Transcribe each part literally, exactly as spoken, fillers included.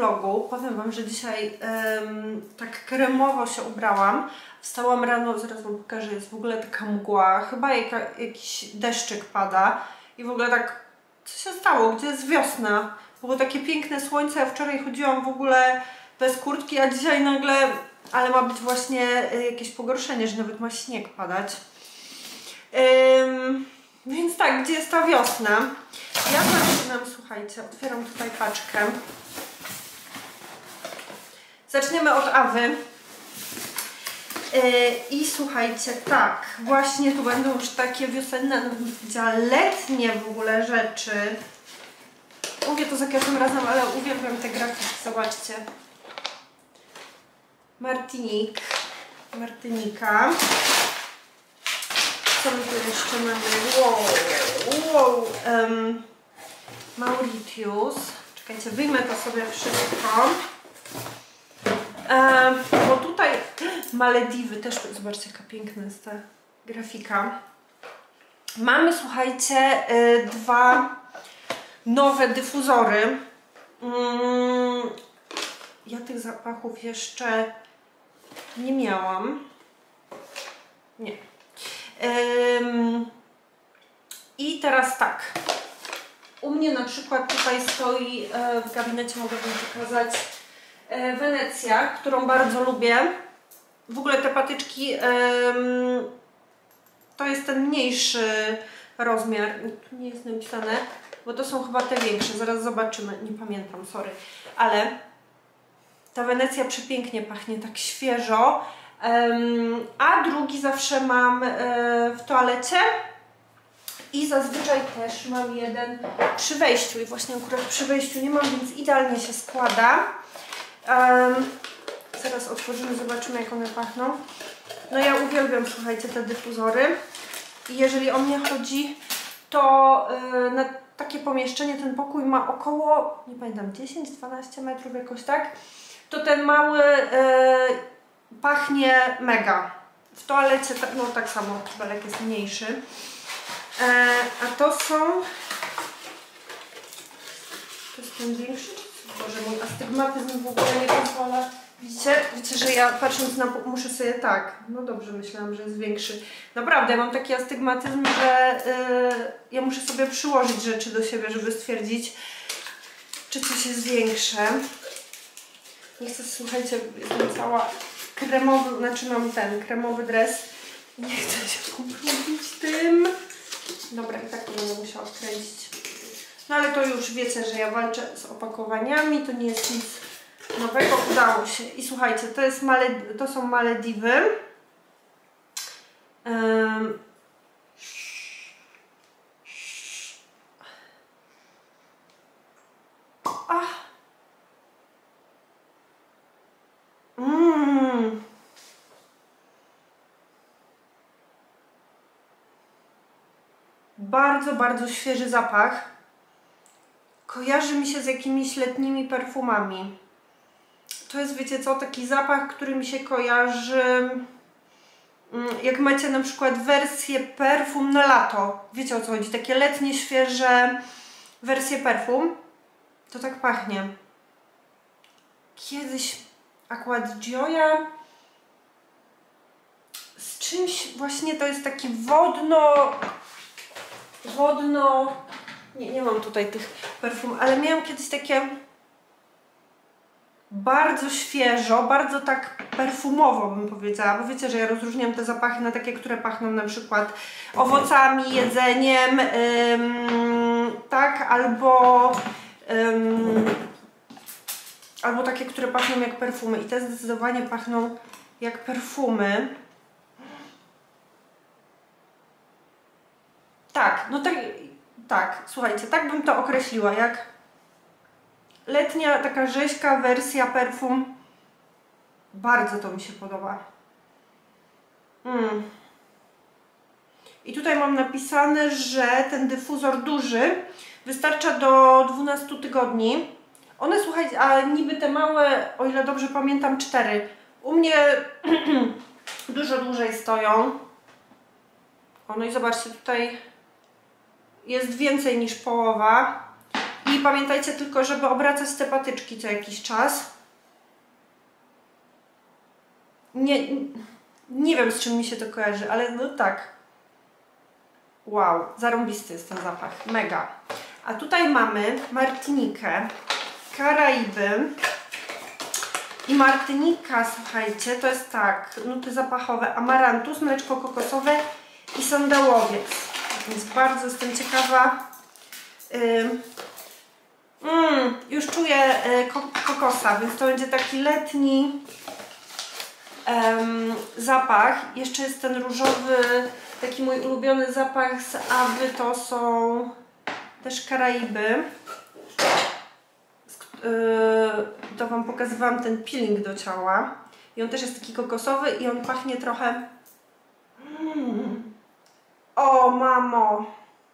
vlogu. Powiem Wam, że dzisiaj um, tak kremowo się ubrałam. Wstałam rano, zaraz Wam pokażę, jest w ogóle taka mgła, chyba jaka, jakiś deszczyk pada i w ogóle tak, co się stało, gdzie jest wiosna? Było takie piękne słońce, ja wczoraj chodziłam w ogóle bez kurtki, a dzisiaj nagle, ale ma być właśnie jakieś pogorszenie, że nawet ma śnieg padać. Um, więc tak, gdzie jest ta wiosna? Ja zaczynam, słuchajcie, otwieram tutaj paczkę. Zaczniemy od Awy. Yy, I słuchajcie, tak, właśnie tu będą już takie wiosenne, no, letnie w ogóle rzeczy. Mówię to za każdym razem, ale uwielbiam te grafiki, zobaczcie. Martinik, Martynika. Co my tu jeszcze mamy? Wow, wow. Um, Mauritius. Czekajcie, wyjmę to sobie wszystko. Um, bo tutaj Malediwy też, zobaczcie jaka piękna jest ta grafika. Mamy, słuchajcie, y, dwa nowe dyfuzory. Mm, ja tych zapachów jeszcze nie miałam. Nie. Ym, I teraz tak. U mnie na przykład tutaj stoi e, w gabinecie, mogę Wam pokazać, e, Wenecja, którą bardzo lubię. W ogóle te patyczki ym, to jest ten mniejszy rozmiar. Tu nie jest napisane, bo to są chyba te większe. Zaraz zobaczymy. Nie pamiętam, sorry. Ale ta Wenecja przepięknie pachnie, tak świeżo. Um, a drugi zawsze mam e, w toalecie i zazwyczaj też mam jeden przy wejściu i właśnie akurat przy wejściu nie mam, więc idealnie się składa. Um, zaraz otworzymy, zobaczymy jak one pachną. No ja uwielbiam, słuchajcie, te dyfuzory i jeżeli o mnie chodzi, to yy, na takie pomieszczenie ten pokój ma około, nie pamiętam, dziesięć dwanaście metrów jakoś tak, to ten mały yy, pachnie mega. W toalecie no tak samo, kibelek jest mniejszy. Yy, a to są, to jest ten większy, Boże, mój astygmatyzm w ogóle nie pozwala. Widzicie? Widzicie, że ja patrząc na... muszę sobie tak... No dobrze, myślałam, że jest większy. Naprawdę, ja mam taki astygmatyzm, że yy, ja muszę sobie przyłożyć rzeczy do siebie, żeby stwierdzić, czy coś jest większe. Nie chcę, słuchajcie, jestem cała kremowy, znaczy mam ten kremowy dres. Nie chcę się pobrudzić tym. Dobra, i tak to będę musiała odkręcić. No ale to już wiecie, że ja walczę z opakowaniami, to nie jest nic nowego, udało się. I słuchajcie, to, jest Male, to są Malediwy. Um. Ach. Mm. Bardzo, bardzo świeży zapach. Kojarzy mi się z jakimiś letnimi perfumami. To jest, wiecie co, taki zapach, który mi się kojarzy, jak macie na przykład wersję perfum na lato. Wiecie o co chodzi? Takie letnie, świeże wersje perfum. To tak pachnie. Kiedyś Acqua di Gioia z czymś właśnie, to jest taki wodno... Wodno... Nie, nie mam tutaj tych perfum, ale miałam kiedyś takie... Bardzo świeżo, bardzo tak perfumowo bym powiedziała, bo wiecie, że ja rozróżniam te zapachy na takie, które pachną na przykład owocami, jedzeniem, ym, tak, albo ym, albo takie, które pachną jak perfumy i te zdecydowanie pachną jak perfumy. Tak, no tak, tak, słuchajcie, tak bym to określiła, jak letnia, taka rzeźka wersja perfum. Bardzo to mi się podoba. Mm. I tutaj mam napisane, że ten dyfuzor duży wystarcza do dwunastu tygodni. One, słuchajcie, a niby te małe, o ile dobrze pamiętam, cztery. U mnie dużo dłużej stoją. O, no i zobaczcie, tutaj jest więcej niż połowa. I pamiętajcie tylko, żeby obracać te patyczki co jakiś czas. Nie, nie wiem, z czym mi się to kojarzy, ale no tak. Wow, zarąbisty jest ten zapach, mega. A tutaj mamy Martinikę, Karaiby. I Martynika, słuchajcie, to jest tak, nuty zapachowe, amarantus, mleczko kokosowe i sandałowiec. Więc bardzo jestem ciekawa. Yy, już czuję yy, kokosa, więc to będzie taki letni yy, zapach. Jeszcze jest ten różowy, taki mój ulubiony zapach z Awy, to są też Karaiby. Yy, to Wam pokazywałam ten peeling do ciała. I on też jest taki kokosowy i on pachnie trochę... Mm. O, mamo!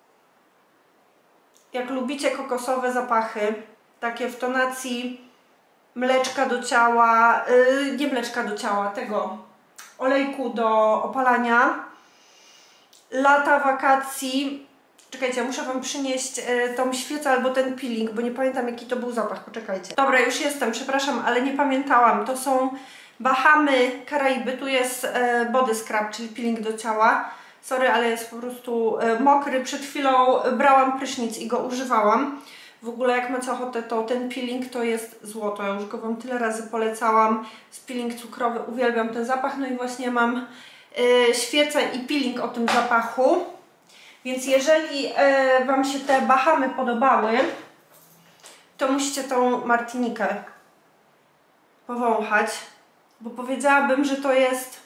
Jak lubicie kokosowe zapachy, takie w tonacji mleczka do ciała, yy, nie mleczka do ciała, tego olejku do opalania, lata wakacji. Czekajcie, muszę Wam przynieść y, tą świecę albo ten peeling, bo nie pamiętam jaki to był zapach, poczekajcie. Dobra, już jestem, przepraszam, ale nie pamiętałam. To są Bahamy Karaiby, tu jest y, body scrub, czyli peeling do ciała. Sorry, ale jest po prostu y, mokry. Przed chwilą brałam prysznic i go używałam. W ogóle jak macie ochotę, to ten peeling to jest złoto. Ja już go Wam tyle razy polecałam. Jest peeling cukrowy, uwielbiam ten zapach. No i właśnie mam y, świecę i peeling o tym zapachu. Więc jeżeli e, Wam się te Bahamy podobały, to musicie tą Martinikę powąchać, bo powiedziałabym, że to jest...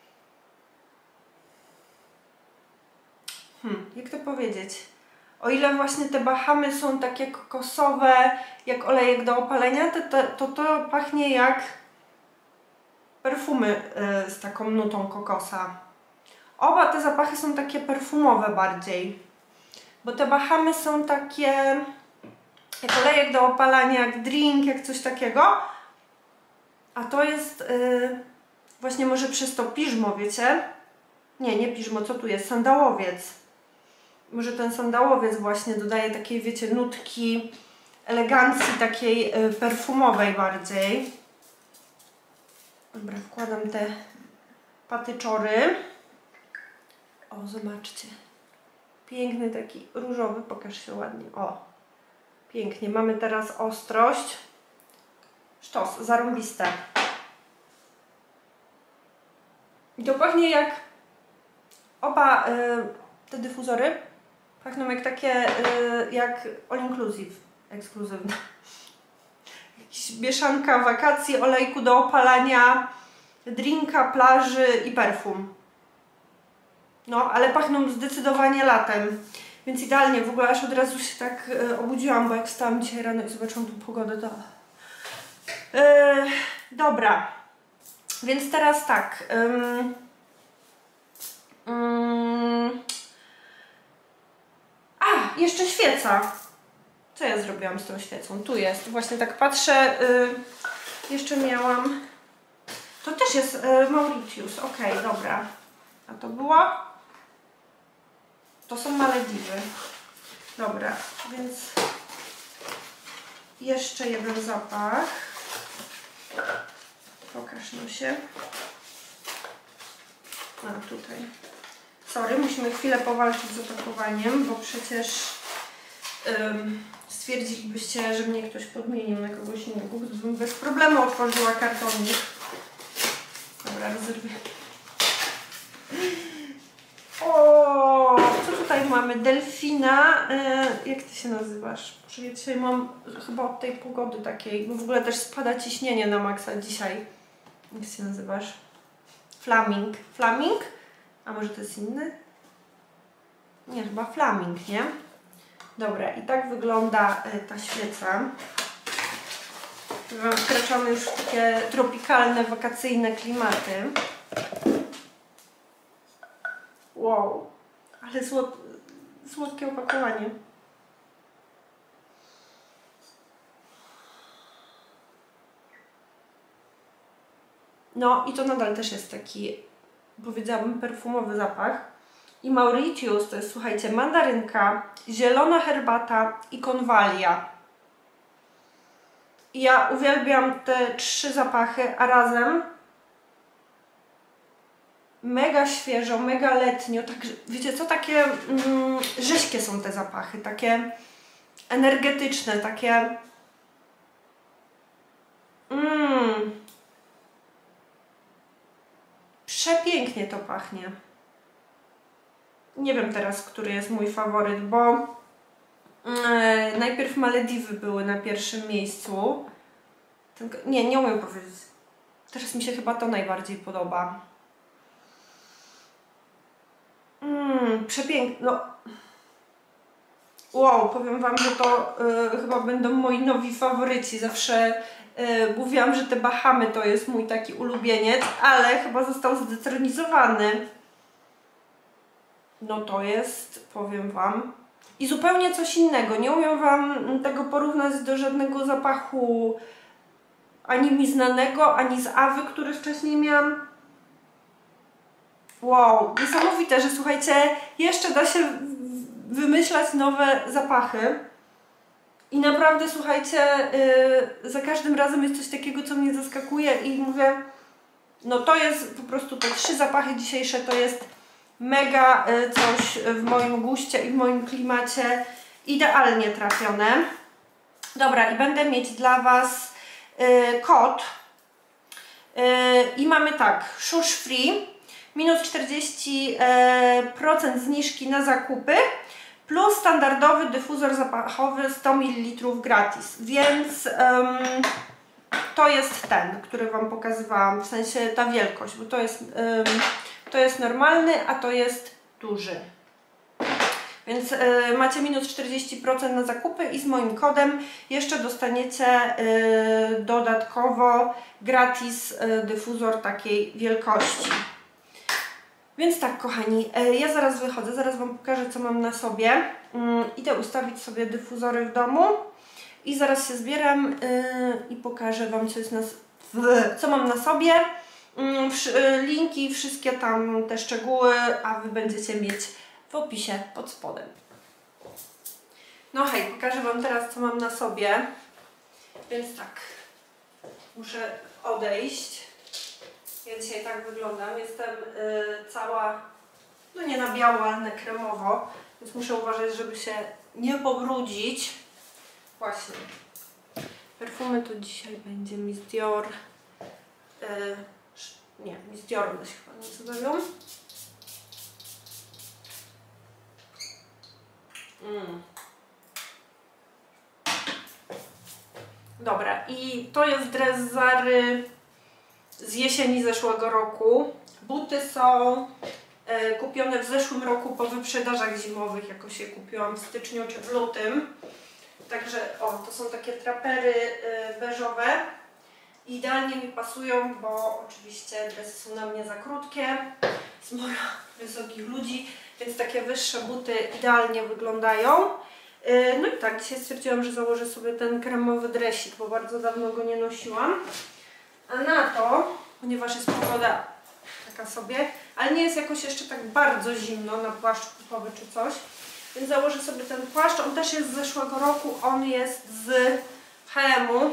Hmm, jak to powiedzieć? O ile właśnie te Bahamy są takie kokosowe, jak olejek do opalenia, to to, to, to pachnie jak perfumy e, z taką nutą kokosa. Oba te zapachy są takie perfumowe bardziej, bo te Bahamy są takie jak olejek do opalania, jak drink, jak coś takiego, a to jest yy, właśnie może przez to piżmo, wiecie? Nie, nie piżmo, co tu jest? Sandałowiec. Może ten sandałowiec właśnie dodaje takiej, wiecie, nutki elegancji, takiej yy, perfumowej bardziej. Dobra, wkładam te patyczory. O, zobaczcie. Piękny taki różowy, pokaż się ładnie. O, pięknie. Mamy teraz ostrość. Sztos, zarąbiste. I to pachnie jak... Oba y, te dyfuzory pachną jak takie, y, jak all inclusive, ekskluzywne. Jakaś mieszanka wakacji, olejku do opalania, drinka, plaży i perfum. No, ale pachną zdecydowanie latem, więc idealnie. W ogóle aż od razu się tak e, obudziłam, bo jak wstałam dzisiaj rano i zobaczyłam tą pogodę, to... E, dobra, więc teraz tak. Um, um, a, jeszcze świeca. Co ja zrobiłam z tą świecą? Tu jest. Właśnie tak patrzę. Y, jeszcze miałam... To też jest y, Mauritius. Okej, okay, dobra. A to była... To są Malediwy. Dobra, więc jeszcze jeden zapach. Pokaż nam się. A, tutaj. Sorry, musimy chwilę powalczyć z opakowaniem, bo przecież ym, stwierdzilibyście, że mnie ktoś podmienił na kogoś innego, gdybym bez problemu otworzyła kartonik. Dobra, rozerwę. O, co tutaj mamy? Delfina. E, jak ty się nazywasz? Ja dzisiaj mam chyba od tej pogody takiej, bo w ogóle też spada ciśnienie na maksa dzisiaj. Jak się nazywasz? Flaming. Flaming? A może to jest inny? Nie, chyba Flaming, nie? Dobra, i tak wygląda e, ta świeca. Wkraczamy już w takie tropikalne, wakacyjne klimaty. Wow, ale słod... słodkie opakowanie. No i to nadal też jest taki, powiedziałabym, perfumowy zapach. I Mauritius to jest, słuchajcie, mandarynka, zielona herbata i konwalia. I ja uwielbiam te trzy zapachy, a razem mega świeżo, mega letnio, tak, wiecie co, takie mm, rześkie są te zapachy, takie energetyczne, takie mm, przepięknie to pachnie. Nie wiem teraz, który jest mój faworyt, bo yy, najpierw Malediwy były na pierwszym miejscu. Tylko, nie, nie umiem powiedzieć. Teraz mi się chyba to najbardziej podoba. Mmm, przepięknie. No. Wow, powiem wam, że to yy, chyba będą moi nowi faworyci. Zawsze yy, mówiłam, że te Bahamy to jest mój taki ulubieniec, ale chyba został zdetronizowany. No to jest, powiem wam, i zupełnie coś innego. Nie umiem wam tego porównać do żadnego zapachu ani mi znanego, ani z Awy, który wcześniej miałam. Wow, niesamowite, że słuchajcie, jeszcze da się wymyślać nowe zapachy. I naprawdę, słuchajcie, yy, za każdym razem jest coś takiego, co mnie zaskakuje i mówię, no to jest po prostu te trzy zapachy dzisiejsze, to jest mega y, coś w moim guście i w moim klimacie idealnie trafione. Dobra, i będę mieć dla was y, kod y, i mamy tak, Shush Free, minus czterdzieści procent zniżki na zakupy, plus standardowy dyfuzor zapachowy sto mililitrów gratis, więc um, to jest ten, który wam pokazywałam, w sensie ta wielkość, bo to jest, um, to jest normalny, a to jest duży. Więc y, macie minus czterdzieści procent na zakupy i z moim kodem jeszcze dostaniecie y, dodatkowo gratis y, dyfuzor takiej wielkości. Więc tak, kochani, y, ja zaraz wychodzę, zaraz wam pokażę, co mam na sobie. Y, idę ustawić sobie dyfuzory w domu i zaraz się zbieram y, i pokażę wam, co jest na, co mam na sobie. Y, linki, wszystkie tam te szczegóły, a wy będziecie mieć w opisie pod spodem. No hej, pokażę wam teraz, co mam na sobie. Więc tak, muszę odejść. Ja dzisiaj tak wyglądam. Jestem y, cała, no nie na biało, ale na kremowo. Więc muszę uważać, żeby się nie pobrudzić. Właśnie. Perfumy to dzisiaj będzie Miss Dior. Y, nie, Miss Dior one się chyba nazywają. Mm. Dobra, i to jest dres Zary z jesieni zeszłego roku. Buty są e, kupione w zeszłym roku po wyprzedażach zimowych, jakoś je kupiłam w styczniu czy w lutym. Także o, to są takie trapery e, beżowe. Idealnie mi pasują, bo oczywiście dresy są na mnie za krótkie. Jest sporo wysokich ludzi, więc takie wyższe buty idealnie wyglądają. No i tak, dzisiaj stwierdziłam, że założę sobie ten kremowy dresik, bo bardzo dawno go nie nosiłam. A na to, ponieważ jest pogoda taka sobie, ale nie jest jakoś jeszcze tak bardzo zimno na płaszcz kupowy czy coś, więc założę sobie ten płaszcz. On też jest z zeszłego roku, on jest z H and M-u.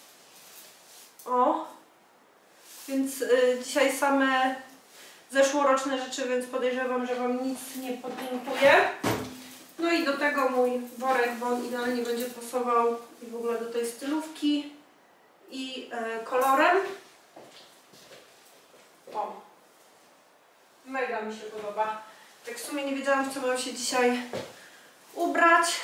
O, więc y, dzisiaj same zeszłoroczne rzeczy, więc podejrzewam, że wam nic nie podlinkuję. No i do tego mój worek, bo on idealnie będzie pasował i w ogóle do tej stylówki i y, kolorem. O, mega mi się podoba. Tak w sumie nie wiedziałam, w co mam się dzisiaj ubrać.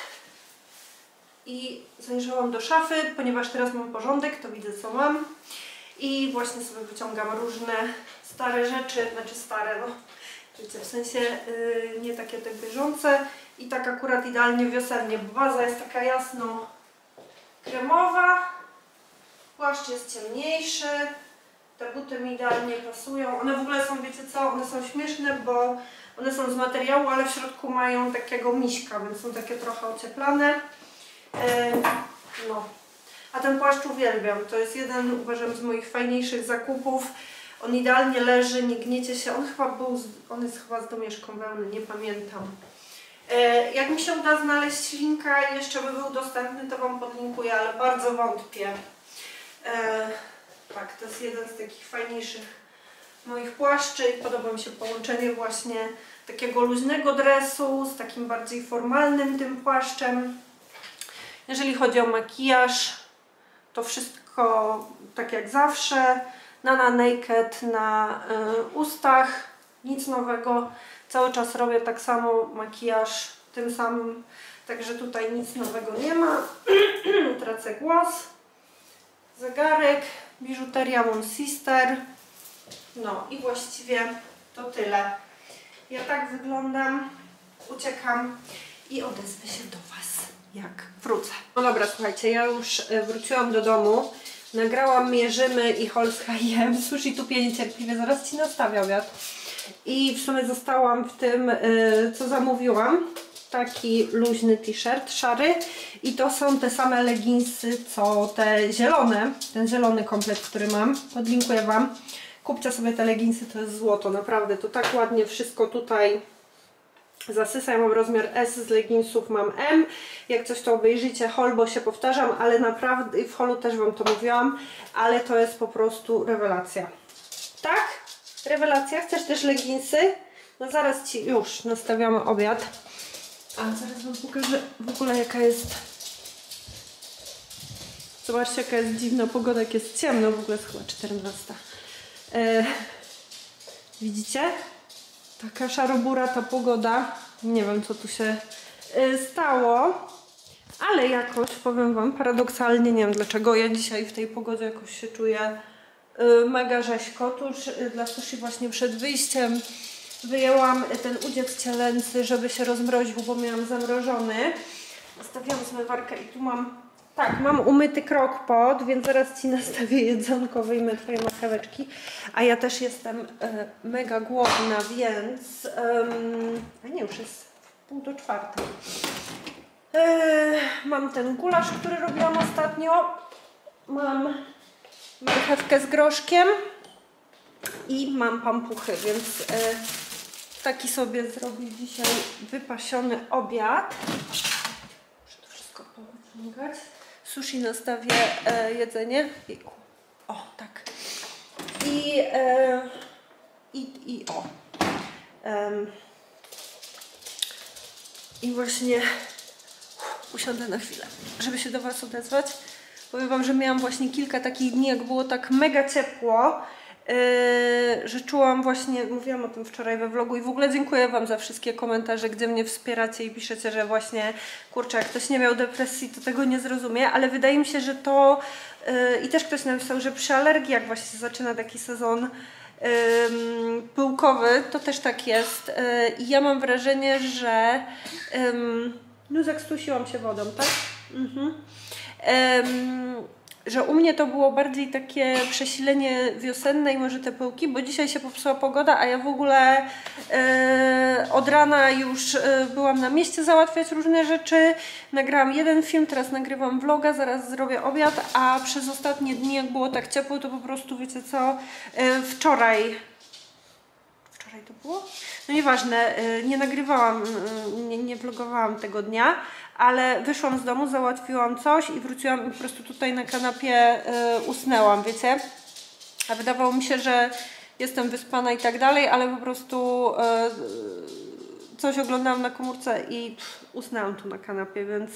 I zajrzałam do szafy, ponieważ teraz mam porządek, to widzę, co mam. I właśnie sobie wyciągam różne stare rzeczy, znaczy stare, no wiecie, w sensie yy, nie takie te bieżące. I tak akurat idealnie wiosennie, bo baza jest taka jasno kremowa, płaszcz jest ciemniejszy, te buty mi idealnie pasują. One w ogóle są, wiecie co, one są śmieszne, bo one są z materiału, ale w środku mają takiego miśka, więc są takie trochę ocieplane. Yy, no. A ten płaszcz uwielbiam. To jest jeden, uważam, z moich fajniejszych zakupów. On idealnie leży, nie gniecie się. On chyba był, z, on jest chyba z domieszką wełny, nie pamiętam. Yy, jak mi się uda znaleźć linka i jeszcze by był dostępny, to wam podlinkuję, ale bardzo wątpię. E, tak, to jest jeden z takich fajniejszych moich płaszczy i podoba mi się połączenie właśnie takiego luźnego dresu z takim bardziej formalnym tym płaszczem. Jeżeli chodzi o makijaż, to wszystko tak jak zawsze. Nana Naked na y, ustach, nic nowego. Cały czas robię tak samo makijaż tym samym, także tutaj nic nowego nie ma. Tracę głos. Zegarek, biżuteria Mon Sister. No i właściwie to tyle. Ja tak wyglądam, uciekam i odezwę się do Was, jak wrócę. No dobra, słuchajcie, ja już wróciłam do domu. Nagrałam Mierzymy i haul z H i M. Sushi tupie niecierpliwie, zaraz Ci nastawię obiad. I w sumie zostałam w tym, co zamówiłam. Taki luźny t-shirt, szary. I to są te same leginsy, co te zielone. Ten zielony komplet, który mam. Podlinkuję Wam. Kupcie sobie te leginsy, to jest złoto, naprawdę. To tak ładnie wszystko tutaj zasysa. Ja mam rozmiar S z leginsów, mam M. Jak coś to obejrzyjcie haul, bo się powtarzam, ale naprawdę w haulu też Wam to mówiłam, ale to jest po prostu rewelacja. Tak? Rewelacja. Chcesz też leginsy? No zaraz Ci już nastawiamy obiad. A zaraz Wam pokażę w ogóle jaka jest... Zobaczcie jaka jest dziwna pogoda, jak jest ciemno, w ogóle jest chyba czternasta. E, widzicie? Taka szarobura ta pogoda. Nie wiem co tu się e, stało, ale jakoś powiem Wam paradoksalnie, nie wiem dlaczego ja dzisiaj w tej pogodzie jakoś się czuję e, mega rzeźko. Tuż e, dla sushi właśnie przed wyjściem wyjęłam ten udziec cielęcy, żeby się rozmroził, bo miałam zamrożony. Zostawiłam zmywarkę i tu mam... Tak, mam umyty crock-pot, więc zaraz Ci nastawię jedzonko, wyjmę Twoje marcheweczki. A ja też jestem e, mega głodna, więc... Um, a nie, już jest pół do czwartej. E, mam ten gulasz, który robiłam ostatnio. Mam marchewkę z groszkiem. I mam pampuchy, więc e, taki sobie zrobię dzisiaj wypasiony obiad. Muszę to wszystko powyciągać. Sushi nastawię e, jedzenie. Jejku. O, tak. I, e, i, i o. Um, I właśnie uff, usiądę na chwilę, żeby się do Was odezwać. Powiem Wam, że miałam właśnie kilka takich dni, jak było tak mega ciepło, Yy, że czułam właśnie, mówiłam o tym wczoraj we vlogu i w ogóle dziękuję Wam za wszystkie komentarze, gdzie mnie wspieracie i piszecie, że właśnie, kurczę, jak ktoś nie miał depresji, to tego nie zrozumie, ale wydaje mi się, że to yy, i też ktoś napisał, że przy alergii, jak właśnie zaczyna taki sezon yy, pyłkowy, to też tak jest yy, i ja mam wrażenie, że yy, no zakstusiłam się wodą, tak? Mhm. Yy, że u mnie to było bardziej takie przesilenie wiosenne i może te pyłki, bo dzisiaj się popsuła pogoda, a ja w ogóle e, od rana już e, byłam na mieście załatwiać różne rzeczy. Nagrałam jeden film, teraz nagrywam vloga, zaraz zrobię obiad, a przez ostatnie dni, jak było tak ciepło, to po prostu, wiecie co, e, wczoraj... Wczoraj to było? No nieważne, e, nie nagrywałam, e, nie, nie vlogowałam tego dnia, ale wyszłam z domu, załatwiłam coś i wróciłam i po prostu tutaj na kanapie y, usnęłam, wiecie? A wydawało mi się, że jestem wyspana i tak dalej, ale po prostu y, coś oglądałam na komórce i pff, usnęłam tu na kanapie, więc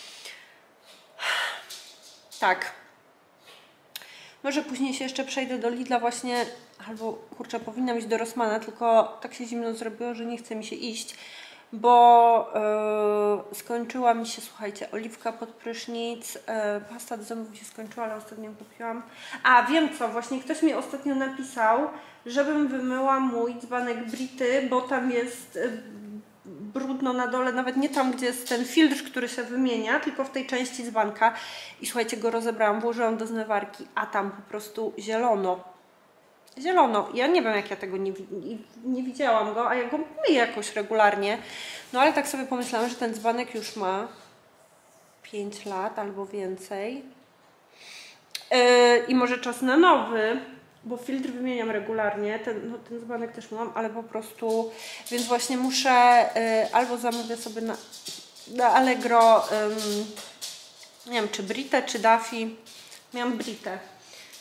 tak. Może później się jeszcze przejdę do Lidla właśnie, albo kurczę, powinnam iść do Rossmana, tylko tak się zimno zrobiło, że nie chce mi się iść. Bo yy, skończyła mi się, słuchajcie, oliwka pod prysznic, yy, pasta do zębów się skończyła, ale ostatnio kupiłam. A wiem co, właśnie ktoś mi ostatnio napisał, żebym wymyła mój dzbanek Brity, bo tam jest yy, brudno na dole, nawet nie tam, gdzie jest ten filtr, który się wymienia, tylko w tej części dzbanka. I słuchajcie, go rozebrałam, włożyłam do zmywarki, a tam po prostu zielono. Zielono. Ja nie wiem, jak ja tego nie, nie, nie widziałam go, a ja go myję jakoś regularnie. No ale tak sobie pomyślałam, że ten dzbanek już ma pięć lat albo więcej. Yy, I może czas na nowy, bo filtr wymieniam regularnie. Ten, no, ten dzbanek też mam, ale po prostu... Więc właśnie muszę yy, albo zamówię sobie na, na Allegro, yy, nie wiem, czy Britę, czy Daffy. Miałam Britę.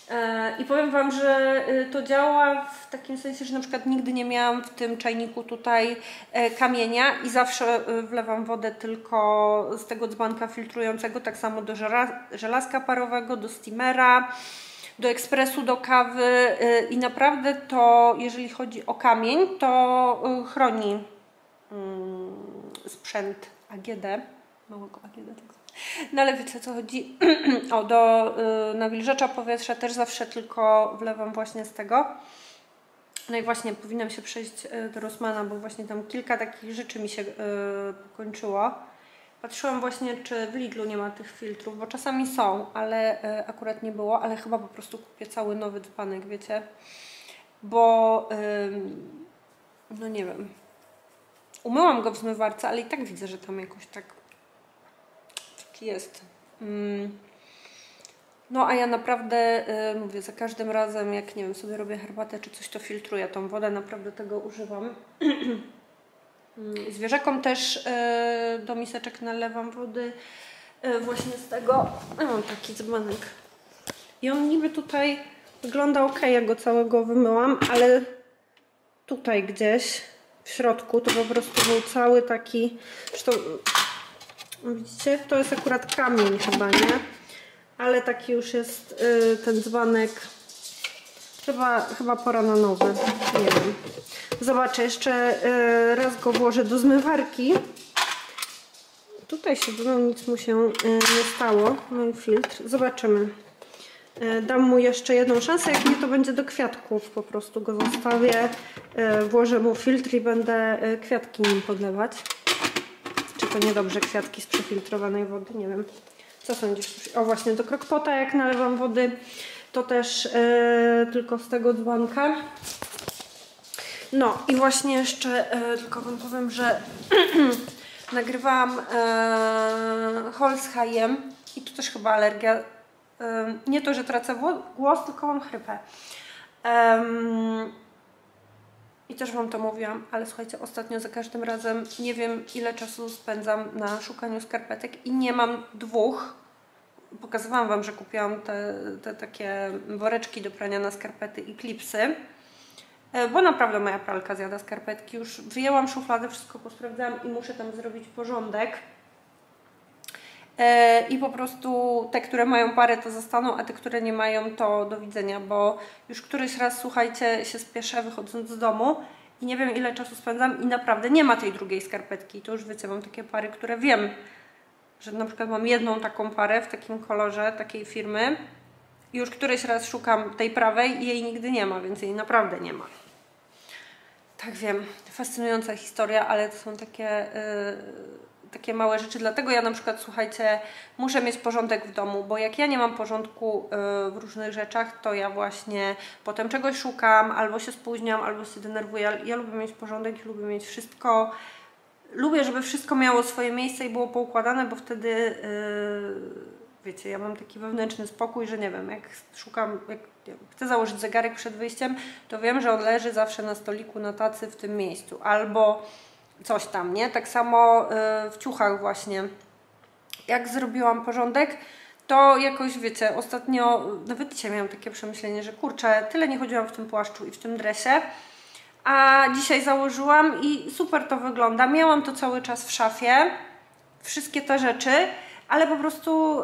I powiem Wam, że to działa w takim sensie, że na przykład nigdy nie miałam w tym czajniku tutaj kamienia i zawsze wlewam wodę tylko z tego dzbanka filtrującego, tak samo do żelazka parowego, do steamera, do ekspresu, do kawy i naprawdę to, jeżeli chodzi o kamień, to chroni sprzęt A G D, małego A G D, tak. No ale wiecie, co chodzi? O, do y, nawilżacza powietrza też zawsze tylko wlewam właśnie z tego. No i właśnie powinnam się przejść y, do Rossmana, bo właśnie tam kilka takich rzeczy mi się y, pokończyło. Patrzyłam właśnie, czy w Lidlu nie ma tych filtrów, bo czasami są, ale y, akurat nie było, ale chyba po prostu kupię cały nowy dzbanek, wiecie? Bo, y, no nie wiem, umyłam go w zmywarce, ale i tak widzę, że tam jakoś tak jest. No a ja naprawdę, yy, mówię, za każdym razem, jak nie wiem, sobie robię herbatę czy coś, to filtruję tą wodę, naprawdę tego używam. Zwierzakom też yy, do miseczek nalewam wody yy, właśnie z tego. Ja mam taki dzbanek. I on niby tutaj wygląda ok, ja go całego wymyłam, ale tutaj gdzieś w środku to po prostu był cały taki, zresztą widzicie, to jest akurat kamień chyba, nie? Ale taki już jest yy, ten dzbanek. Chyba, chyba pora na nowy. Nie wiem. Zobaczę, jeszcze yy, raz go włożę do zmywarki. Tutaj się no, nic mu się yy, nie stało. No i filtr. Zobaczymy. Yy, dam mu jeszcze jedną szansę. Jak nie, to będzie do kwiatków. Po prostu go zostawię. Yy, włożę mu filtr i będę yy, kwiatki nim podlewać. Czy to niedobrze kwiatki z przefiltrowanej wody? Nie wiem. Co sądzisz? O, właśnie do crock-pota jak nalewam wody, to też yy, tylko z tego dzbanka. No i właśnie jeszcze yy, tylko Wam powiem, że nagrywałam yy, haul z Hajem i tu też chyba alergia. Yy, nie to, że tracę głos, tylko mam chrypę. Yy, I też Wam to mówiłam, ale słuchajcie, ostatnio za każdym razem nie wiem, ile czasu spędzam na szukaniu skarpetek i nie mam dwóch. Pokazywałam Wam, że kupiłam te, te takie woreczki do prania na skarpety i klipsy, bo naprawdę moja pralka zjada skarpetki. Już wyjęłam szufladę, wszystko posprawdzałam i muszę tam zrobić porządek. I po prostu te, które mają parę, to zostaną, a te, które nie mają, to do widzenia, bo już któryś raz, słuchajcie, się spieszę wychodząc z domu i nie wiem, ile czasu spędzam i naprawdę nie ma tej drugiej skarpetki. To już wiecie, mam takie pary, które wiem, że na przykład mam jedną taką parę w takim kolorze, takiej firmy i już któryś raz szukam tej prawej i jej nigdy nie ma, więc jej naprawdę nie ma. Tak, wiem, fascynująca historia, ale to są takie... Yy... takie małe rzeczy, dlatego ja na przykład, słuchajcie, muszę mieć porządek w domu, bo jak ja nie mam porządku yy, w różnych rzeczach, to ja właśnie potem czegoś szukam, albo się spóźniam, albo się denerwuję. Ja lubię mieć porządek i lubię mieć wszystko, lubię, żeby wszystko miało swoje miejsce i było poukładane, bo wtedy yy, wiecie, ja mam taki wewnętrzny spokój, że nie wiem, jak szukam, jak nie wiem, chcę założyć zegarek przed wyjściem, to wiem, że on leży zawsze na stoliku, na tacy w tym miejscu, albo coś tam, nie? Tak samo yy, w ciuchach właśnie. Jak zrobiłam porządek, to jakoś, wiecie, ostatnio, nawet dzisiaj miałam takie przemyślenie, że kurczę, tyle nie chodziłam w tym płaszczu i w tym dresie, a dzisiaj założyłam i super to wygląda. Miałam to cały czas w szafie, wszystkie te rzeczy, ale po prostu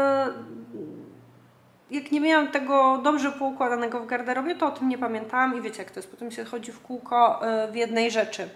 yy, jak nie miałam tego dobrze poukładanego w garderobie, to o tym nie pamiętałam i wiecie, jak to jest, potem się chodzi w kółko yy, w jednej rzeczy.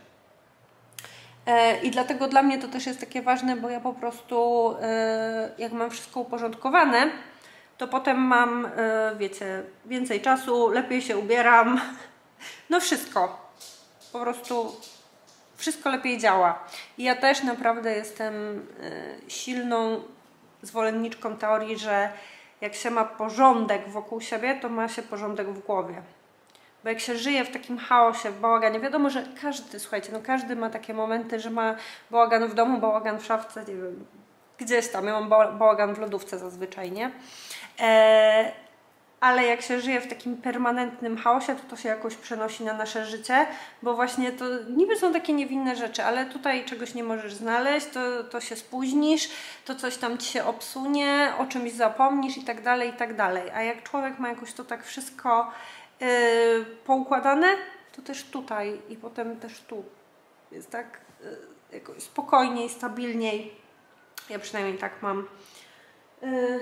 I dlatego dla mnie to też jest takie ważne, bo ja po prostu jak mam wszystko uporządkowane, to potem mam, wiecie, więcej czasu, lepiej się ubieram, no wszystko, po prostu wszystko lepiej działa. I ja też naprawdę jestem silną zwolenniczką teorii, że jak się ma porządek wokół siebie, to ma się porządek w głowie. Bo jak się żyje w takim chaosie, w bałaganie, wiadomo, że każdy, słuchajcie, no każdy ma takie momenty, że ma bałagan w domu, bałagan w szafce, nie wiem, gdzieś tam. Ja mam bałagan w lodówce zazwyczaj, nie? E, ale jak się żyje w takim permanentnym chaosie, to to się jakoś przenosi na nasze życie, bo właśnie to niby są takie niewinne rzeczy, ale tutaj czegoś nie możesz znaleźć, to, to się spóźnisz, to coś tam ci się obsunie, o czymś zapomnisz i tak dalej, i tak dalej. A jak człowiek ma jakoś to tak wszystko yy, poukładane, to też tutaj i potem też tu jest tak yy, jakoś spokojniej, stabilniej. Ja przynajmniej tak mam. Yy.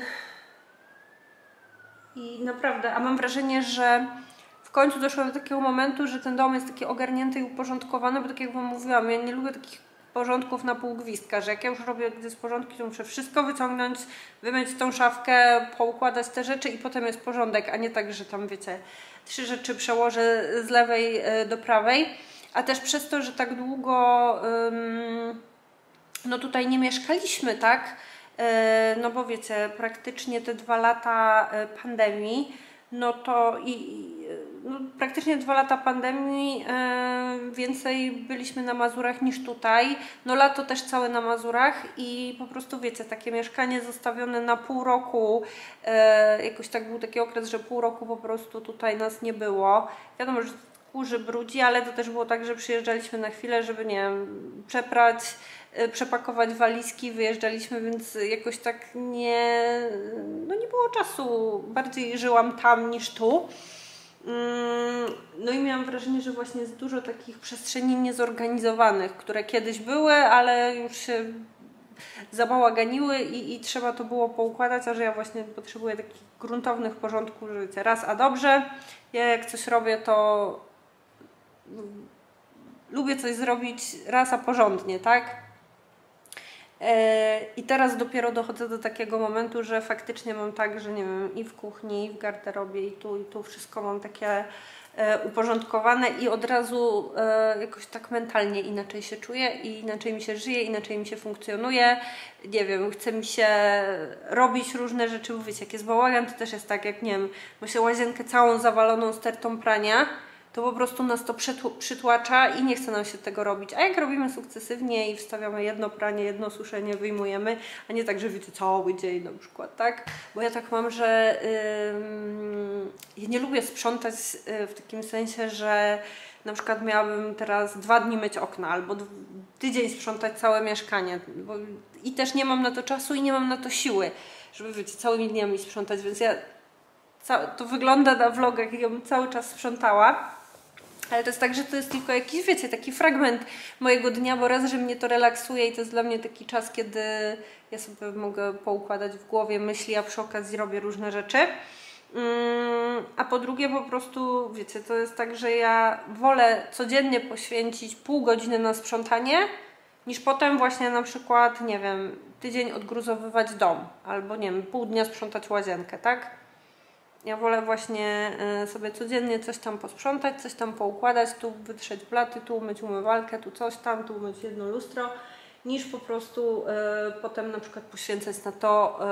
I naprawdę, a mam wrażenie, że w końcu doszłam do takiego momentu, że ten dom jest taki ogarnięty i uporządkowany, bo tak jak wam mówiłam, ja nie lubię takich porządków na pół gwizdka, że jak ja już robię dysporządki, to muszę wszystko wyciągnąć, wymyć tą szafkę, poukładać te rzeczy i potem jest porządek, a nie tak, że tam wiecie, trzy rzeczy przełożę z lewej do prawej, a też przez to, że tak długo ym, no tutaj nie mieszkaliśmy, tak? No bo wiecie, praktycznie te dwa lata pandemii, no to i no, praktycznie dwa lata pandemii yy, więcej byliśmy na Mazurach niż tutaj. No lato też całe na Mazurach i po prostu wiecie, takie mieszkanie zostawione na pół roku, yy, jakoś tak był taki okres, że pół roku po prostu tutaj nas nie było. Wiadomo, że kurzy, brudzi, ale to też było tak, że przyjeżdżaliśmy na chwilę, żeby nie wiem, przeprać, przepakować walizki, wyjeżdżaliśmy, więc jakoś tak nie, no nie było czasu, bardziej żyłam tam niż tu. No i miałam wrażenie, że właśnie jest dużo takich przestrzeni niezorganizowanych, które kiedyś były, ale już się zabałaganiły i, i trzeba to było poukładać, a że ja właśnie potrzebuję takich gruntownych porządków, że wiecie, raz a dobrze, ja jak coś robię, to lubię coś zrobić raz a porządnie, tak? I teraz dopiero dochodzę do takiego momentu, że faktycznie mam tak, że nie wiem, i w kuchni, i w garderobie, i tu, i tu wszystko mam takie uporządkowane i od razu jakoś tak mentalnie inaczej się czuję i inaczej mi się żyje, inaczej mi się funkcjonuje. Nie wiem, chce mi się robić różne rzeczy, bo wiecie, jak jest bałagan, to też jest tak, jak nie wiem, ma się łazienkę całą zawaloną stertą prania, to po prostu nas to przytłacza i nie chce nam się tego robić. A jak robimy sukcesywnie i wstawiamy jedno pranie, jedno suszenie, wyjmujemy, a nie tak, że wiecie, cały dzień na przykład, tak? Bo ja tak mam, że yy, ja nie lubię sprzątać yy, w takim sensie, że na przykład miałabym teraz dwa dni myć okna albo tydzień sprzątać całe mieszkanie. Bo i też nie mam na to czasu i nie mam na to siły, żeby wiecie, całymi dniami sprzątać, więc ja to wygląda na vlogach, jak ja bym cały czas sprzątała. Ale to jest tak, że to jest tylko jakiś, wiecie, taki fragment mojego dnia, bo raz, że mnie to relaksuje i to jest dla mnie taki czas, kiedy ja sobie mogę poukładać w głowie myśli, a przy okazji robię różne rzeczy. Um, a po drugie po prostu, wiecie, to jest tak, że ja wolę codziennie poświęcić pół godziny na sprzątanie, niż potem właśnie na przykład, nie wiem, tydzień odgruzowywać dom, albo nie wiem, pół dnia sprzątać łazienkę, tak? Ja wolę właśnie sobie codziennie coś tam posprzątać, coś tam poukładać, tu wytrzeć blaty, tu umyć umywalkę, tu coś tam, tu umyć jedno lustro, niż po prostu y, potem na przykład poświęcać na to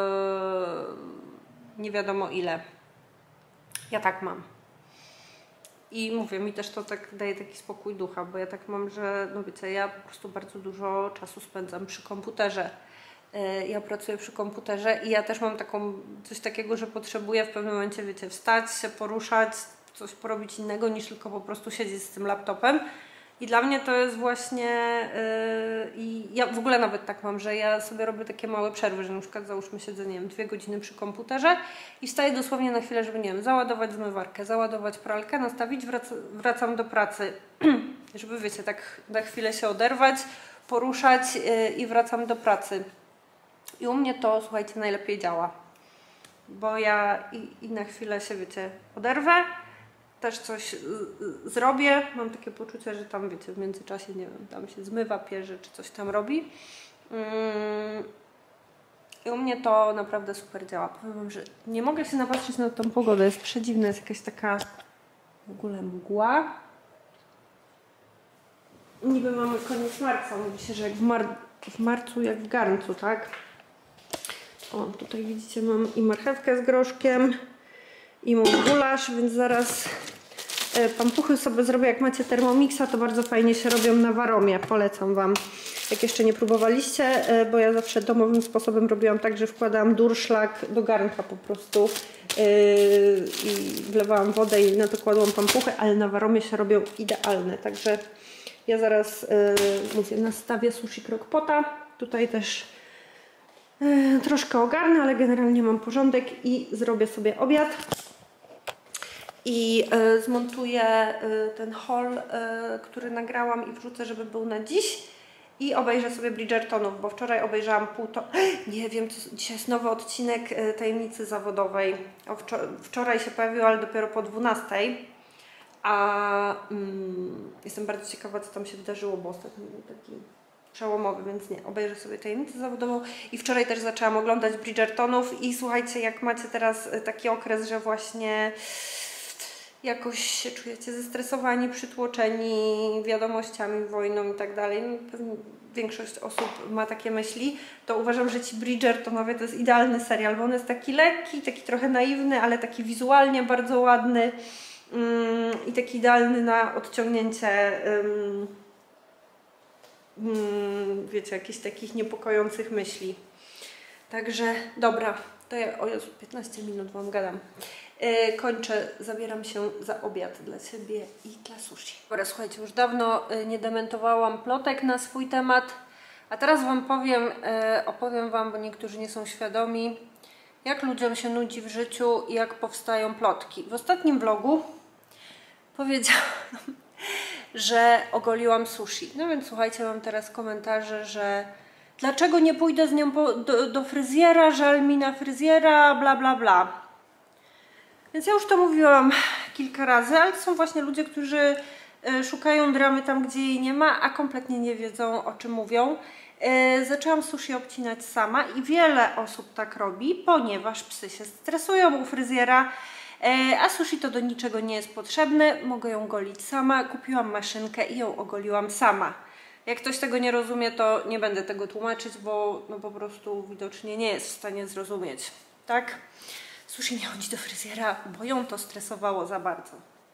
y, nie wiadomo ile. Ja tak mam. I mówię, mi też to tak daje taki spokój ducha, bo ja tak mam, że no wiecie, ja po prostu bardzo dużo czasu spędzam przy komputerze. Ja pracuję przy komputerze i ja też mam taką, coś takiego, że potrzebuję w pewnym momencie, wiecie, wstać, się poruszać, coś porobić innego niż tylko po prostu siedzieć z tym laptopem. I dla mnie to jest właśnie, yy, i ja w ogóle nawet tak mam, że ja sobie robię takie małe przerwy, że na przykład załóżmy siedzę, nie wiem, dwie godziny przy komputerze i wstaję dosłownie na chwilę, żeby, nie wiem, załadować zmywarkę, załadować pralkę, nastawić, wrac wracam do pracy, żeby, wiecie, tak na chwilę się oderwać, poruszać yy, i wracam do pracy. I u mnie to, słuchajcie, najlepiej działa, bo ja i, i na chwilę się, wiecie, oderwę, też coś y, y, zrobię, mam takie poczucie, że tam, wiecie, w międzyczasie, nie wiem, tam się zmywa, pierze, czy coś tam robi. Ym, I u mnie to naprawdę super działa. Powiem wam, że nie mogę się napatrzeć na tą pogodę, jest przedziwna, jest jakaś taka w ogóle mgła. Niby mamy koniec marca, mówi się, że jak w, mar w marcu, jak w garncu, tak? O, tutaj widzicie, mam i marchewkę z groszkiem, i mam gulasz, więc zaraz pampuchy sobie zrobię. Jak macie Thermomixa, to bardzo fajnie się robią na waromie. Polecam wam. jak jeszcze nie próbowaliście, bo ja zawsze domowym sposobem robiłam tak, że wkładałam durszlak do garnka po prostu i wlewałam wodę i na to kładłam pampuchy, ale na Waromie się robią idealne, także ja zaraz mówię, nastawię sushi crock-pota, tutaj też troszkę ogarnę, ale generalnie mam porządek i zrobię sobie obiad. I y, zmontuję y, ten haul, y, który nagrałam i wrzucę, żeby był na dziś. I obejrzę sobie Bridgertonów, bo wczoraj obejrzałam pół to... Nie wiem, to dzisiaj jest nowy odcinek y, Tajemnicy Zawodowej. O, wczor wczoraj się pojawił, ale dopiero po dwunastej. A mm, jestem bardzo ciekawa, co tam się wydarzyło, bo ostatnio był taki przełomowy, więc nie, obejrzę sobie Tajemnicę Zawodową. I wczoraj też zaczęłam oglądać Bridgertonów i słuchajcie, jak macie teraz taki okres, że właśnie jakoś się czujecie zestresowani, przytłoczeni wiadomościami, wojną i tak dalej, no, pewnie większość osób ma takie myśli, to uważam, że ci Bridgertonowie to jest idealny serial, bo on jest taki lekki, taki trochę naiwny, ale taki wizualnie bardzo ładny mm, i taki idealny na odciągnięcie um, um, wiecie, jakichś takich niepokojących myśli. Także dobra, to ja, o Jezu, piętnaście minut wam gadam. Yy, kończę, zabieram się za obiad dla Ciebie i dla sushi. Dobra, słuchajcie, już dawno yy, nie dementowałam plotek na swój temat, a teraz Wam powiem, yy, opowiem Wam, bo niektórzy nie są świadomi, jak ludziom się nudzi w życiu i jak powstają plotki. W ostatnim vlogu powiedziałam, że ogoliłam sushi. No więc słuchajcie, mam teraz komentarze, że dlaczego nie pójdę z nią po, do, do fryzjera, żal mi na fryzjera, bla bla bla. Więc ja już to mówiłam kilka razy, ale to są właśnie ludzie, którzy szukają dramy tam, gdzie jej nie ma, a kompletnie nie wiedzą, o czym mówią. Zaczęłam sushi obcinać sama i wiele osób tak robi, ponieważ psy się stresują u fryzjera, a sushi to do niczego nie jest potrzebne. Mogę ją golić sama. Kupiłam maszynkę i ją ogoliłam sama. Jak ktoś tego nie rozumie, to nie będę tego tłumaczyć, bo no po prostu widocznie nie jest w stanie zrozumieć. Tak? Sushi nie chodzi do fryzjera, bo ją to stresowało za bardzo.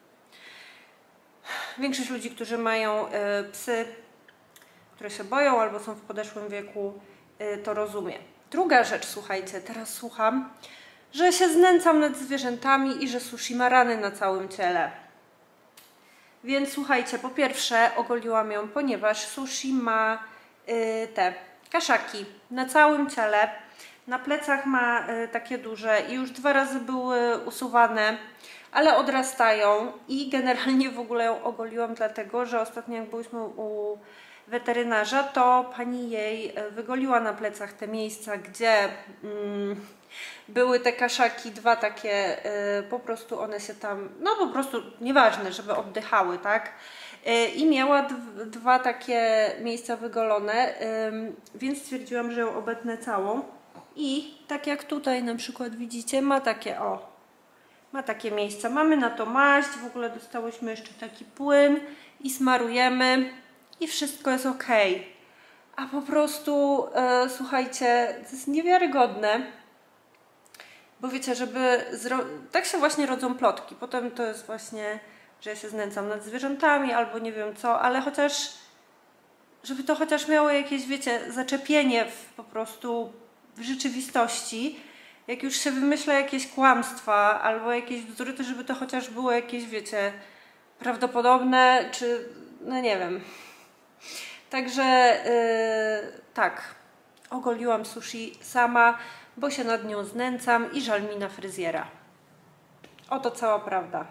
Większość ludzi, którzy mają y, psy, które się boją albo są w podeszłym wieku, y, to rozumie. Druga rzecz, słuchajcie, teraz słucham, że się znęcam nad zwierzętami i że sushi ma rany na całym ciele. Więc słuchajcie, po pierwsze ogoliłam ją, ponieważ sushi ma y, te kaszaki na całym ciele. Na plecach ma y, takie duże i już dwa razy były usuwane, ale odrastają i generalnie w ogóle ją ogoliłam dlatego, że ostatnio jak byliśmy u weterynarza, to pani jej wygoliła na plecach te miejsca, gdzie mm, były te kaszaki, dwa takie, y, po prostu one się tam, no po prostu nieważne, żeby oddychały, tak? Y, I miała dwa takie miejsca wygolone, y, więc stwierdziłam, że ją obetnę całą. I tak jak tutaj na przykład widzicie, ma takie o, ma takie miejsca. Mamy na to maść, w ogóle dostałyśmy jeszcze taki płyn i smarujemy i wszystko jest ok. A po prostu, e, słuchajcie, to jest niewiarygodne, bo wiecie, żeby, tak się właśnie rodzą plotki. Potem to jest właśnie, że ja się znęcam nad zwierzętami albo nie wiem co, ale chociaż, żeby to chociaż miało jakieś, wiecie, zaczepienie w, po prostu w rzeczywistości, jak już się wymyśla jakieś kłamstwa albo jakieś bzdury, to żeby to chociaż było jakieś, wiecie, prawdopodobne, czy no nie wiem. Także yy, tak, ogoliłam sushi sama, bo się nad nią znęcam i żal mi na fryzjera. Oto cała prawda.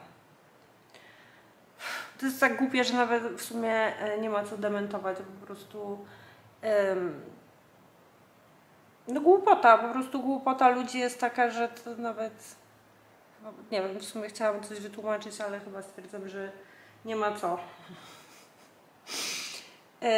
To jest tak głupie, że nawet w sumie nie ma co dementować, po prostu yy, no głupota, po prostu głupota ludzi jest taka, że to nawet, nie wiem, w sumie chciałam coś wytłumaczyć, ale chyba stwierdzam, że nie ma co. Yy,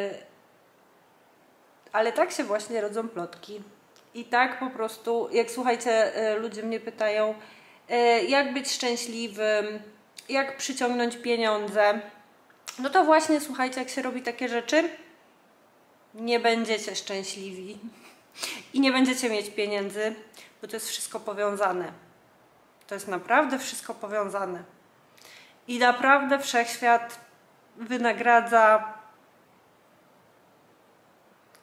ale tak się właśnie rodzą plotki. I tak po prostu, jak słuchajcie, yy, ludzie mnie pytają, yy, jak być szczęśliwym, jak przyciągnąć pieniądze. No to właśnie, słuchajcie, jak się robi takie rzeczy, nie będziecie szczęśliwi. I nie będziecie mieć pieniędzy, bo to jest wszystko powiązane. To jest naprawdę wszystko powiązane. I naprawdę wszechświat wynagradza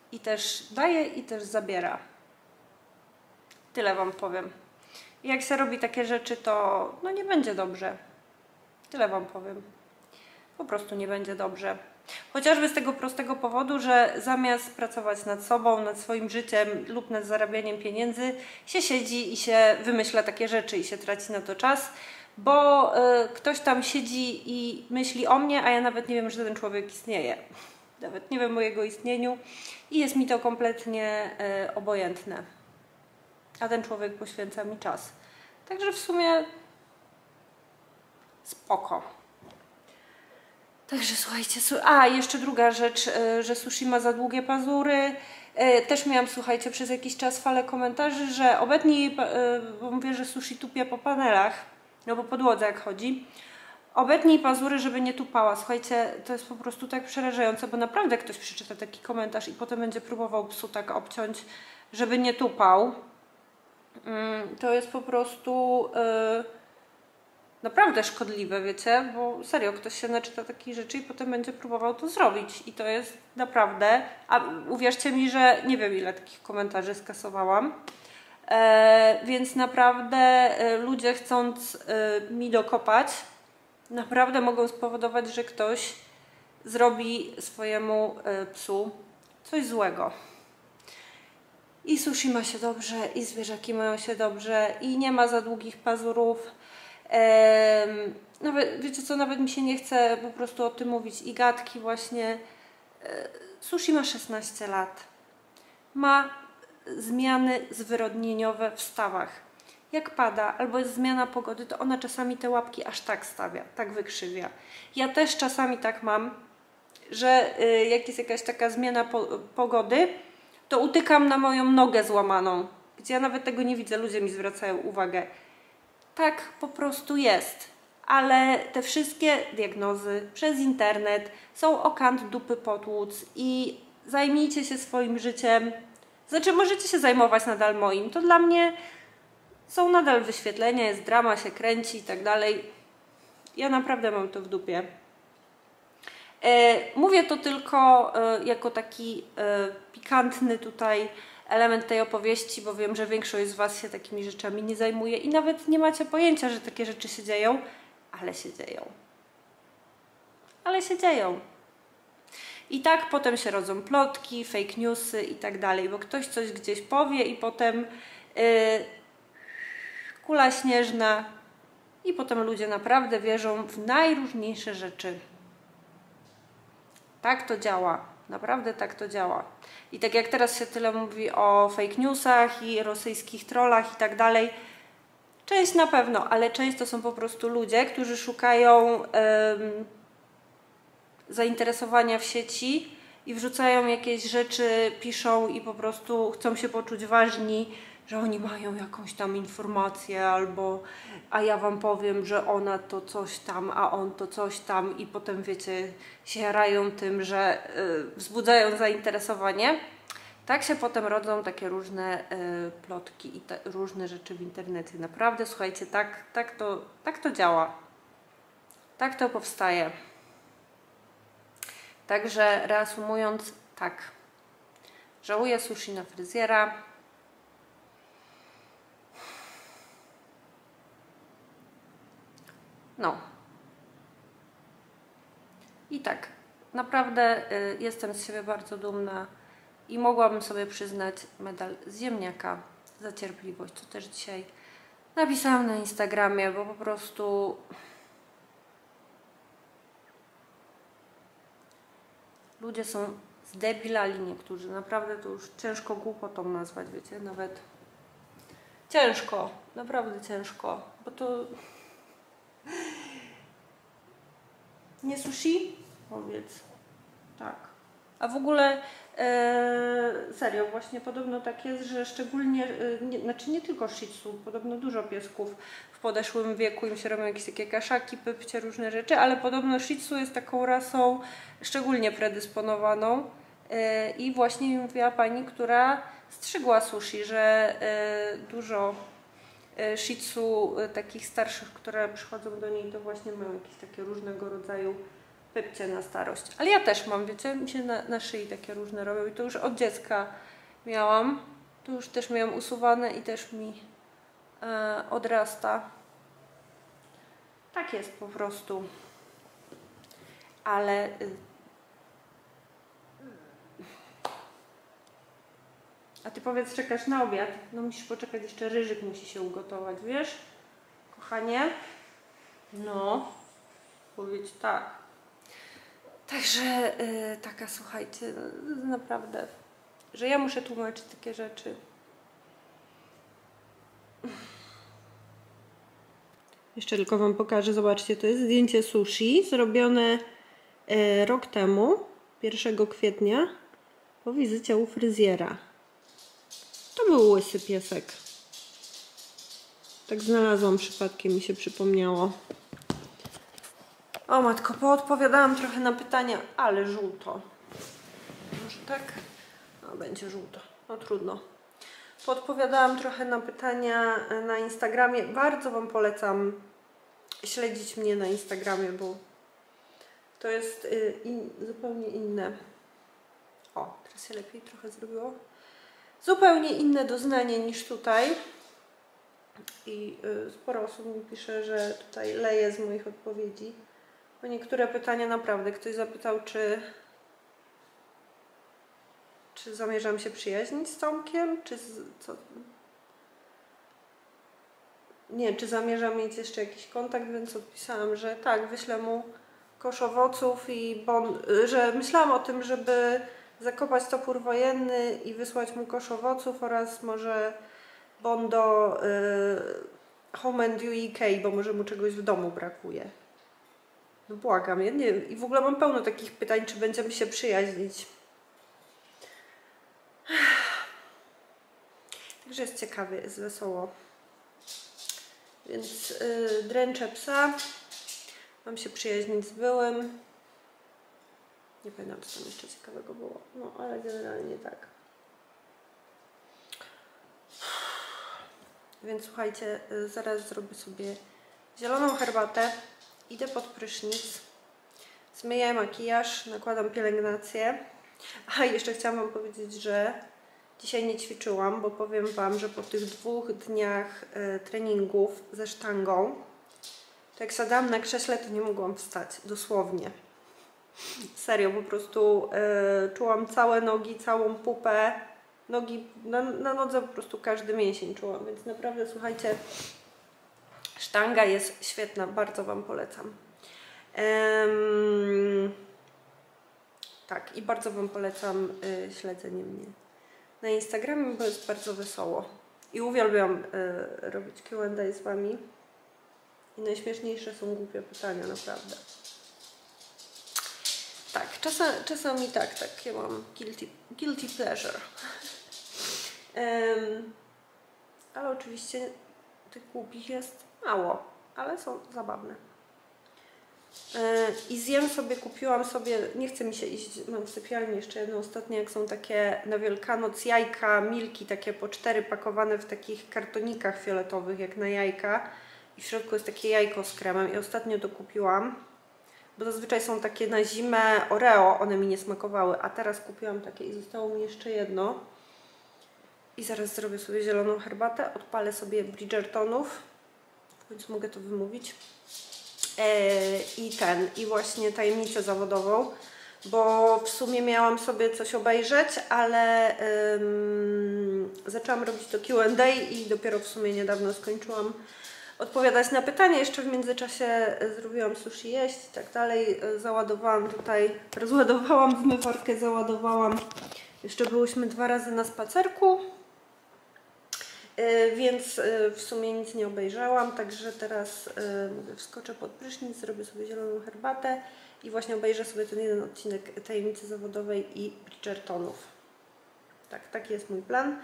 I też daje, i też zabiera. Tyle wam powiem. I jak się robi takie rzeczy, to no nie będzie dobrze. Tyle wam powiem. Po prostu nie będzie dobrze. Chociażby z tego prostego powodu, że zamiast pracować nad sobą, nad swoim życiem lub nad zarabianiem pieniędzy, się siedzi i się wymyśla takie rzeczy i się traci na to czas, bo y, ktoś tam siedzi i myśli o mnie, a ja nawet nie wiem, że ten człowiek istnieje. Nawet nie wiem o jego istnieniu i jest mi to kompletnie y, obojętne. A ten człowiek poświęca mi czas. Także w sumie spoko. Także słuchajcie, su a jeszcze druga rzecz, y, że sushi ma za długie pazury. Y, też miałam, słuchajcie, przez jakiś czas falę komentarzy, że obetnij, y, bo mówię, że sushi tupie po panelach, no po podłodze jak chodzi. Obetnij pazury, żeby nie tupała. Słuchajcie, to jest po prostu tak przerażające, bo naprawdę ktoś przeczyta taki komentarz i potem będzie próbował psu tak obciąć, żeby nie tupał. Y, to jest po prostu... Y, naprawdę szkodliwe, wiecie, bo serio, ktoś się naczyta takich rzeczy i potem będzie próbował to zrobić i to jest naprawdę, a uwierzcie mi, że nie wiem ile takich komentarzy skasowałam, e, więc naprawdę e, ludzie chcąc e, mi dokopać, naprawdę mogą spowodować, że ktoś zrobi swojemu e, psu coś złego. I sushi ma się dobrze, i zwierzaki mają się dobrze, i nie ma za długich pazurów. Ehm, nawet, wiecie co, nawet mi się nie chce po prostu o tym mówić. I gadki właśnie. E, sushi ma szesnaście lat. Ma zmiany zwyrodnieniowe w stawach. Jak pada albo jest zmiana pogody, to ona czasami te łapki aż tak stawia, tak wykrzywia. Ja też czasami tak mam, że y, jak jest jakaś taka zmiana po, pogody, to utykam na moją nogę złamaną, gdzie ja nawet tego nie widzę, ludzie mi zwracają uwagę. Tak po prostu jest, ale te wszystkie diagnozy przez internet są o kant dupy potłuc i zajmijcie się swoim życiem. Znaczy możecie się zajmować nadal moim, to dla mnie są nadal wyświetlenia, jest drama, się kręci i tak dalej. Ja naprawdę mam to w dupie. E, mówię to tylko e, jako taki e, pikantny tutaj element tej opowieści, bo wiem, że większość z Was się takimi rzeczami nie zajmuje i nawet nie macie pojęcia, że takie rzeczy się dzieją, ale się dzieją. Ale się dzieją. I tak potem się rodzą plotki, fake newsy i tak dalej, bo ktoś coś gdzieś powie i potem yy, kula śnieżna i potem ludzie naprawdę wierzą w najróżniejsze rzeczy. Tak to działa. Naprawdę tak to działa. I tak jak teraz się tyle mówi o fake newsach i rosyjskich trollach i tak dalej, część na pewno, ale część to są po prostu ludzie, którzy szukają ym, zainteresowania w sieci i wrzucają jakieś rzeczy, piszą i po prostu chcą się poczuć ważni, że oni mają jakąś tam informację albo a ja wam powiem, że ona to coś tam, a on to coś tam i potem wiecie, się jarają tym, że y, wzbudzają zainteresowanie. Tak się potem rodzą takie różne y, plotki i te, różne rzeczy w internecie. Naprawdę, słuchajcie, tak, tak, to, tak to działa. Tak to powstaje. Także reasumując, tak. Żałuję sushi na fryzjera. No. I tak, naprawdę y, jestem z siebie bardzo dumna i mogłabym sobie przyznać medal z ziemniaka za cierpliwość, co też dzisiaj napisałam na Instagramie, bo po prostu ludzie są zdebilali niektórzy. Naprawdę to już ciężko głupotą nazwać, wiecie, nawet ciężko, naprawdę ciężko, bo to nie sushi? Powiedz. Tak. A w ogóle e, serio, właśnie podobno tak jest, że szczególnie, e, nie, znaczy nie tylko shih tzu, podobno dużo piesków w podeszłym wieku im się robią jakieś takie kaszaki, pypcie, różne rzeczy, ale podobno shih tzu jest taką rasą szczególnie predysponowaną e, i właśnie mi mówiła pani, która strzygła sushi, że e, dużo shih tzu takich starszych, które przychodzą do niej, to właśnie mają jakieś takie różnego rodzaju pypcie na starość. Ale ja też mam, wiecie, mi się na, na szyi takie różne robią i to już od dziecka miałam. Tu już też miałam usuwane i też mi e, odrasta. Tak jest po prostu. Ale y, a ty powiedz, czekasz na obiad? No musisz poczekać, jeszcze ryżyk musi się ugotować, wiesz? Kochanie? No, powiedz tak. Także yy, taka, słuchajcie, naprawdę, że ja muszę tłumaczyć takie rzeczy. Jeszcze tylko wam pokażę, zobaczcie, to jest zdjęcie sushi zrobione yy, rok temu, pierwszego kwietnia, po wizycie u fryzjera. To był łysy piesek. Tak znalazłam przypadkiem, mi się przypomniało. O matko, poodpowiadałam trochę na pytania, ale żółto. Może tak? No, będzie żółto. No trudno. Poodpowiadałam trochę na pytania na Instagramie. Bardzo wam polecam śledzić mnie na Instagramie, bo to jest in, zupełnie inne. O, teraz się lepiej trochę zrobiło. Zupełnie inne doznanie niż tutaj. I y, sporo osób mi pisze, że tutaj leje z moich odpowiedzi. Bo niektóre pytania naprawdę ktoś zapytał, czy czy zamierzam się przyjaźnić z Tomkiem, czy z, co? Nie, czy zamierzam mieć jeszcze jakiś kontakt, więc odpisałam, że tak, wyślę mu kosz owoców i bon, że myślałam o tym, żeby zakopać topór wojenny i wysłać mu kosz owoców oraz może bon do y, Home and U K, bo może mu czegoś w domu brakuje. No błagam, ja nie wiem. I w ogóle mam pełno takich pytań, czy będziemy się przyjaźnić. Także jest ciekawie, jest wesoło. Więc yy, dręczę psa. Mam się przyjaźnić z byłym. Nie pamiętam, co tam jeszcze ciekawego było. No, ale generalnie tak. Więc słuchajcie, yy, zaraz zrobię sobie zieloną herbatę. Idę pod prysznic. Zmyję makijaż, nakładam pielęgnację. A jeszcze chciałam wam powiedzieć, że dzisiaj nie ćwiczyłam, bo powiem wam, że po tych dwóch dniach y, treningów ze sztangą, to jak siadałam na krześle, to nie mogłam wstać, dosłownie. Serio, po prostu y, czułam całe nogi, całą pupę, nogi, na, na nodze po prostu każdy mięsień czułam, więc naprawdę, słuchajcie, sztanga jest świetna, bardzo wam polecam. Um, tak, i bardzo wam polecam y, śledzenie mnie na Instagramie, bo jest bardzo wesoło. I uwielbiam y, robić Q and A z wami. I najśmieszniejsze są głupie pytania, naprawdę. Tak, czasem, czasami tak, takie mam guilty, guilty pleasure. um, ale oczywiście tych głupich jest mało, ale są zabawne. I zjem sobie, kupiłam sobie, nie chce mi się iść, mam w sypialni jeszcze jedno ostatnie, jak są takie na Wielkanoc jajka, milki, takie po cztery pakowane w takich kartonikach fioletowych, jak na jajka. I w środku jest takie jajko z kremem i ostatnio to kupiłam, bo zazwyczaj są takie na zimę Oreo, one mi nie smakowały, a teraz kupiłam takie i zostało mi jeszcze jedno. I zaraz zrobię sobie zieloną herbatę, odpalę sobie Bridgertonów, w końcu mogę to wymówić. I ten, i właśnie tajemnicę zawodową, bo w sumie miałam sobie coś obejrzeć, ale um, zaczęłam robić to Q and A i dopiero w sumie niedawno skończyłam odpowiadać na pytania. Jeszcze w międzyczasie zrobiłam sushi jeść i tak dalej. Załadowałam tutaj, rozładowałam zmywarkę, załadowałam. Jeszcze byłyśmy dwa razy na spacerku. Więc w sumie nic nie obejrzałam, także teraz mówię, wskoczę pod prysznic, zrobię sobie zieloną herbatę i właśnie obejrzę sobie ten jeden odcinek Tajemnicy Zawodowej i Bridgertonów. Tak, taki jest mój plan.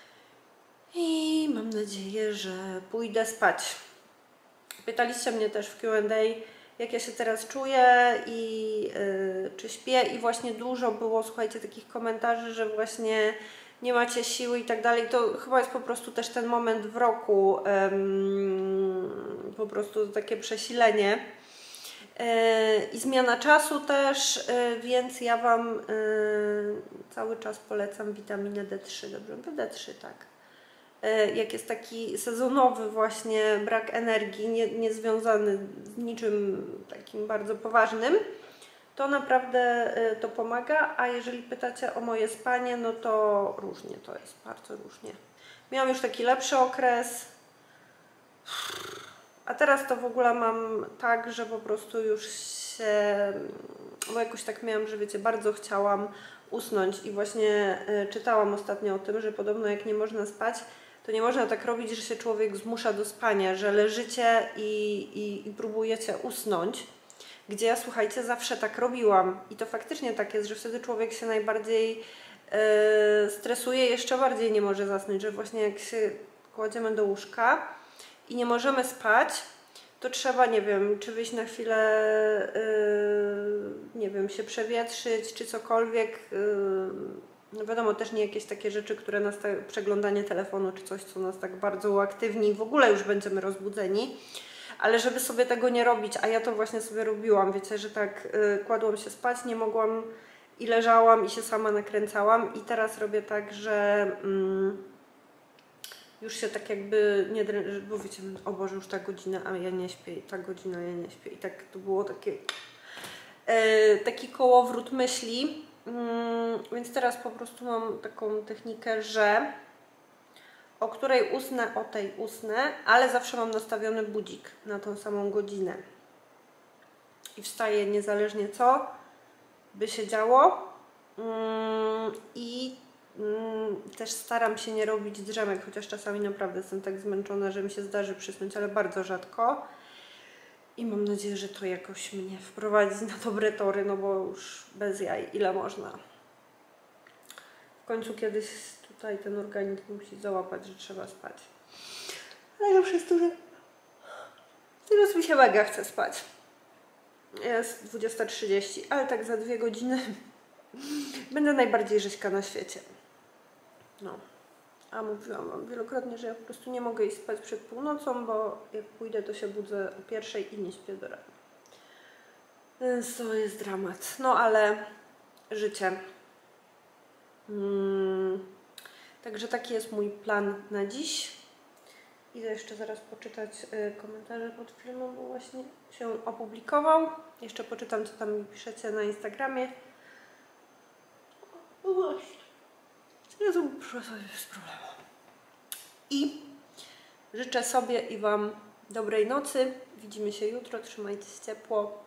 I mam nadzieję, że pójdę spać. Pytaliście mnie też w Q and A, jak ja się teraz czuję i yy, czy śpię, i właśnie dużo było, słuchajcie, takich komentarzy, że właśnie nie macie siły i tak dalej. To chyba jest po prostu też ten moment w roku, um, po prostu takie przesilenie. i zmiana czasu też, więc ja Wam cały czas polecam witaminę D trzy, dobrze? D trzy, tak. Jak jest taki sezonowy właśnie brak energii, nie, nie związany z niczym takim bardzo poważnym, to naprawdę to pomaga, a jeżeli pytacie o moje spanie, no to różnie to jest, bardzo różnie. Miałam już taki lepszy okres, a teraz to w ogóle mam tak, że po prostu już się, bo jakoś tak miałam, że wiecie, bardzo chciałam usnąć i właśnie czytałam ostatnio o tym, że podobno jak nie można spać, to nie można tak robić, że się człowiek zmusza do spania, że leżycie i, i, i próbujecie usnąć, gdzie ja, słuchajcie, zawsze tak robiłam i to faktycznie tak jest, że wtedy człowiek się najbardziej yy, stresuje, jeszcze bardziej nie może zasnąć, że właśnie jak się kładziemy do łóżka i nie możemy spać, to trzeba, nie wiem, czy wyjść na chwilę, yy, nie wiem, się przewietrzyć, czy cokolwiek. Yy, no wiadomo, też nie jakieś takie rzeczy, które nas, te, przeglądanie telefonu, czy coś, co nas tak bardzo uaktywni, w ogóle już będziemy rozbudzeni. Ale żeby sobie tego nie robić, a ja to właśnie sobie robiłam, wiecie, że tak yy, kładłam się spać, nie mogłam i leżałam i się sama nakręcałam i teraz robię tak, że yy, już się tak jakby nie drę... bo wiecie, o Boże, już ta godzina, a ja nie śpię, i ta godzina, ja nie śpię i tak to było takie yy, taki kołowrót myśli, yy, więc teraz po prostu mam taką technikę, że o której usnę, o tej usnę, ale zawsze mam nastawiony budzik na tą samą godzinę. I wstaję niezależnie co by się działo. Yy, I yy, też staram się nie robić drzemek, chociaż czasami naprawdę jestem tak zmęczona, że mi się zdarzy przysnąć, ale bardzo rzadko. I mam nadzieję, że to jakoś mnie wprowadzi na dobre tory, no bo już bez jaj, ile można. W końcu kiedyś tutaj ten organizm musi załapać, że trzeba spać. Najlepsze jest to, że teraz mi się mega chce spać. Jest dwudziesta trzydzieści, ale tak za dwie godziny będę najbardziej rzeźka na świecie. No. A mówiłam Wam wielokrotnie, że ja po prostu nie mogę iść spać przed północą, bo jak pójdę, to się budzę o pierwszej i nie śpię do rana. Więc to jest dramat. No ale życie. Hmm. Także taki jest mój plan na dziś. Idę jeszcze zaraz poczytać y, komentarze pod filmem, bo właśnie się opublikował. Jeszcze poczytam, co tam mi piszecie na Instagramie. No właśnie. Ja to proszę sobie bez problemu. I życzę sobie i Wam dobrej nocy. Widzimy się jutro. Trzymajcie się ciepło.